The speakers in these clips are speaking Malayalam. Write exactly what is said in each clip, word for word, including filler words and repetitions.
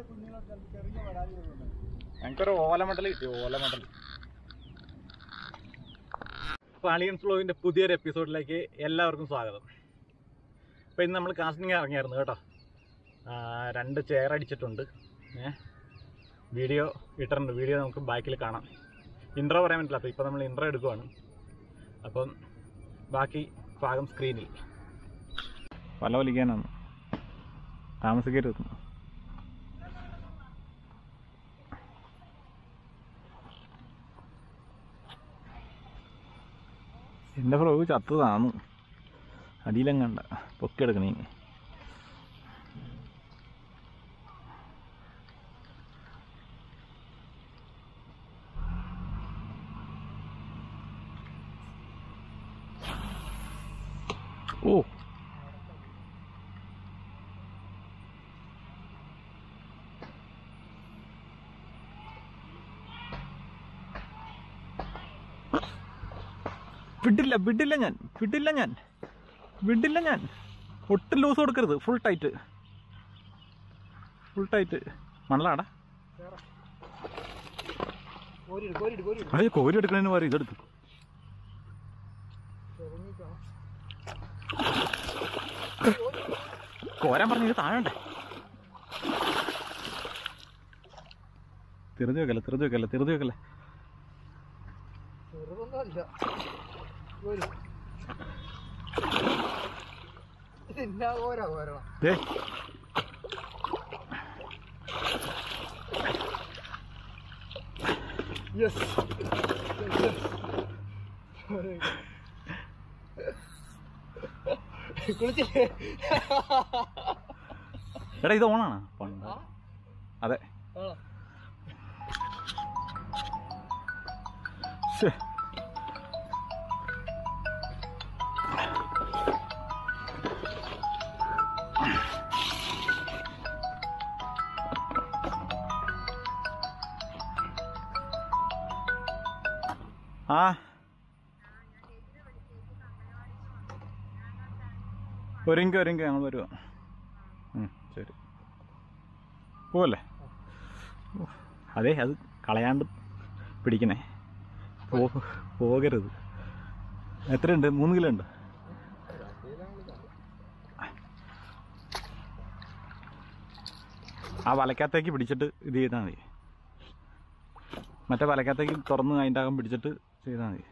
ഞങ്ങൾക്കൊരു ഓലമണ്ടൽ കിട്ടി, ഓലമണ്ടൽ. അപ്പോൾ അലിയൻസ് വ്ലോഗിൻ്റെ പുതിയൊരു എപ്പിസോഡിലേക്ക് എല്ലാവർക്കും സ്വാഗതം. അപ്പോൾ ഇന്ന് നമ്മൾ കാസ്റ്റിംഗ് ഇറങ്ങിയായിരുന്നു കേട്ടോ. രണ്ട് ചെയർ അടിച്ചിട്ടുണ്ട്. ഏഹ് വീഡിയോ ഇട്ടിട്ടുണ്ട്, വീഡിയോ നമുക്ക് ബാക്കിൽ കാണാം. ഇൻട്രോ പറയാൻ പറ്റില്ല, അപ്പോൾ ഇപ്പോൾ നമ്മൾ ഇൻട്രോ എടുക്കുവാണ്. അപ്പം ബാക്കി ഭാഗം സ്ക്രീനിൽ. വല വലിക്കാനാണ്, താമസിക്കരുത്. എൻ്റെ ഫ്രോഗ് ചത്തതാണ്, അടിയിലെങ്ങണ്ട പൊക്കിയെടുക്കണേ. ഓ വിടില്ല വിടില്ല ഞാൻ വിടില്ല ഞാൻ വിടില്ല ഞാൻ ഒട്ടും ലൂസ് കൊടുക്കരുത്. Full tight, full tight. മണലാടാ, അതെ കോരി എടുക്കണേന്ന് പറയും. ഇതെടുക്കും, കോരാൻ പറഞ്ഞു താഴണ്ടേ. തെറുതി വെക്കല്ലേ, തെറുതി വെക്കല്ലേ, തെറുതി വെക്കല്ലേ. എടാ ഇത് ഓണാണ്. അതെ ആ ഒരുങ്ങി ഒരുങ്ങി ഞങ്ങൾ വരുവാ. ശരി പോവല്ലേ. അതെ അത് കളയാണ്ട് പിടിക്കണേ, പോകരുത്. എത്രയുണ്ട്? മൂന്ന് കിലോ ഉണ്ട്. ആ വലക്കകത്തേക്ക് പിടിച്ചിട്ട് ഇത് ചെയ്താൽ മതി. മറ്റേ വലക്കകത്തേക്ക് തുറന്ന് അതിൻ്റെ അകം പിടിച്ചിട്ട് ചെയ്താൽ മതി.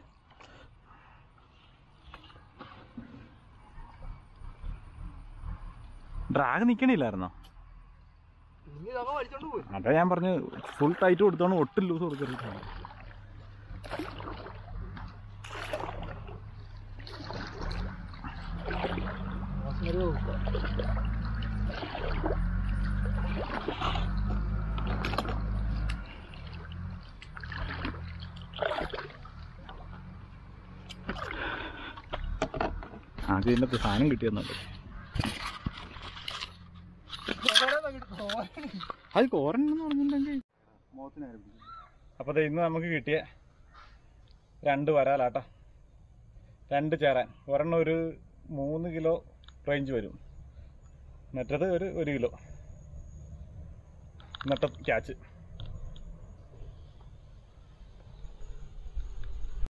ഡ്രാഗ് നിൽക്കണില്ലായിരുന്നോ? അതാ ഞാൻ പറഞ്ഞു, ഫുൾ ടൈറ്റ് കൊടുത്തോണ്ട് ഒട്ടും ലൂസ് കൊടുക്കരുത്. ആദ്യം ഇതിൻ്റെ സാധനം കിട്ടിയെന്നുണ്ട്. അത് കോരണെന്ന് പറഞ്ഞിട്ടുണ്ടെങ്കിൽ അപ്പോൾ ഇന്ന് നമുക്ക് കിട്ടിയ രണ്ട് വരാലാട്ടോ, രണ്ട് ചേരാൻ. ഒരെണ്ണം ഒരു മൂന്ന് കിലോ റേഞ്ച് വരും, മറ്റേത് ഒരു ഒരു കിലോ. ഇന്നത്തെ ക്യാച്ച്.